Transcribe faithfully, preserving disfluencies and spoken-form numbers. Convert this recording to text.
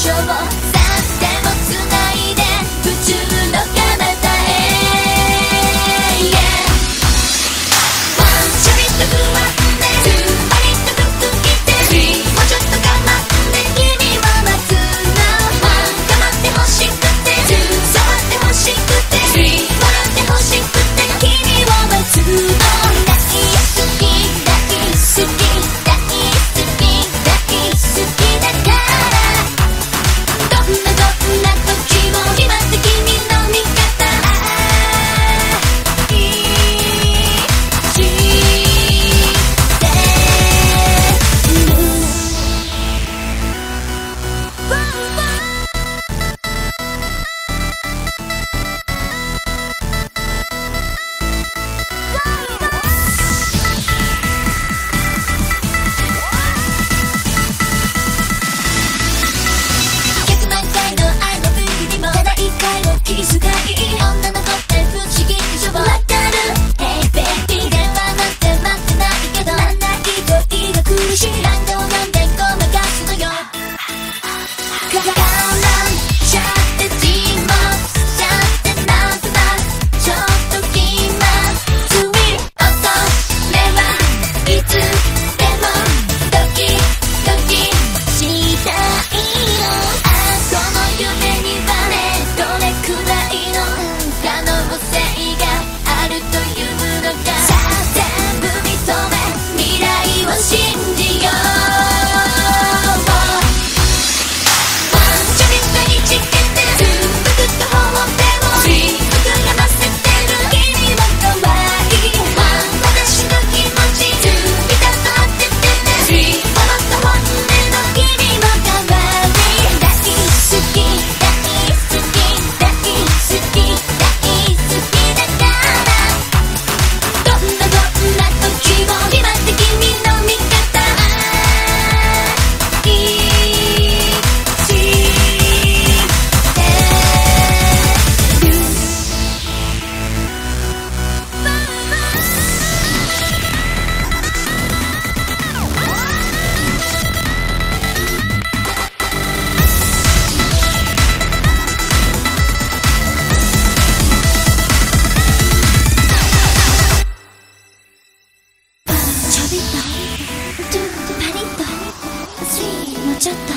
所をさってもつないで宇宙の彼方へ、yeah、 ワンちょびっと不安でツーパリッと服着てスリーもうちょっと我慢で君を待つの、ワン構って欲しくてツー触って欲しくてスリー笑って欲しくて君を待つの、大好き大好き大好き大好きだから、どんなどんな時も決まって君の味方、愛して百万回の愛の武器にもただ一回の気遣い、女の子って不思議でしょ、わかる Hey baby 電話なんて待ってないけど、なんだ一人が苦しい乱動なんでごまかすのよ、我慢しちゃって自慢しちゃってなんとなくちょっと気まずい、乙女はいつでもドキドキしたいの、あこの夢にはねどれくらいの可能性があるというのか、さあ全部認め未来を信じよう、ワンちょびっとにちけてツーふくっとほっぺをスリー膨らませてる君も可愛い、ワン私の気持ちツーピタッと当ててねスリーほろっと本音の君も可愛い、大好き大好き大好き大好きだから、どんなどんな時も決まって君の味方、愛してちょびっとパリッとスリーもうちょっと